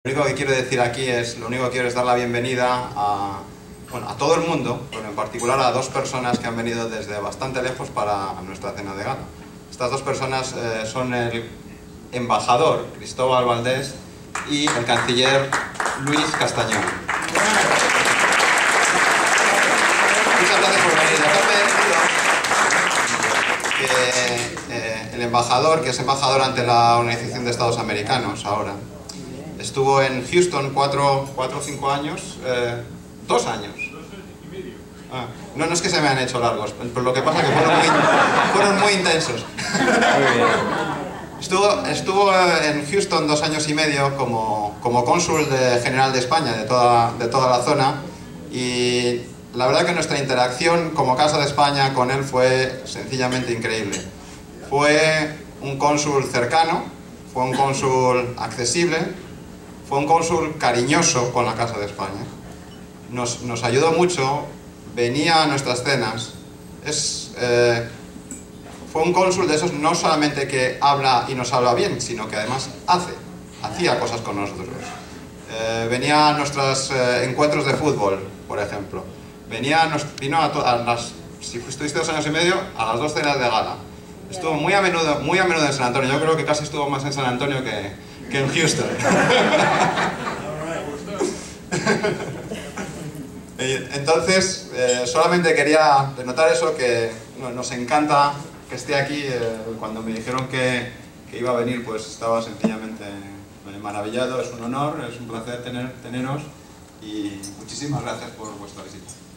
Lo único que quiero decir aquí lo único que quiero es dar la bienvenida a todo el mundo, pero en particular a dos personas que han venido desde bastante lejos para nuestra cena de gala. Estas dos personas son el embajador Cristóbal Valdés y el canciller Luis Castañón. Muchas gracias por venir. Que el embajador, que es embajador ante la Organización de Estados Americanos ahora, estuvo en Houston 4 o 5 años, 2 años. No es que se me han hecho largos, pero lo que pasa es que fueron muy intensos. Estuvo en Houston 2 años y medio como cónsul general de España, de toda la zona, y la verdad que nuestra interacción como Casa de España con él fue sencillamente increíble. Fue un cónsul cercano, fue un cónsul accesible, fue un cónsul cariñoso con la Casa de España. Nos ayudó mucho, venía a nuestras cenas. Fue un cónsul de esos no solamente que habla y nos habla bien, sino que además hacía cosas con nosotros. Venía a nuestros encuentros de fútbol, por ejemplo. Si estuviste 2 años y medio, a las 2 cenas de gala. Estuvo muy a menudo en San Antonio. Yo creo que casi estuvo más en San Antonio que en Houston. Entonces, solamente quería denotar eso, que nos encanta que esté aquí. Cuando me dijeron que iba a venir, pues estaba sencillamente maravillado. Es un honor, es un placer teneros y muchísimas gracias por vuestra visita.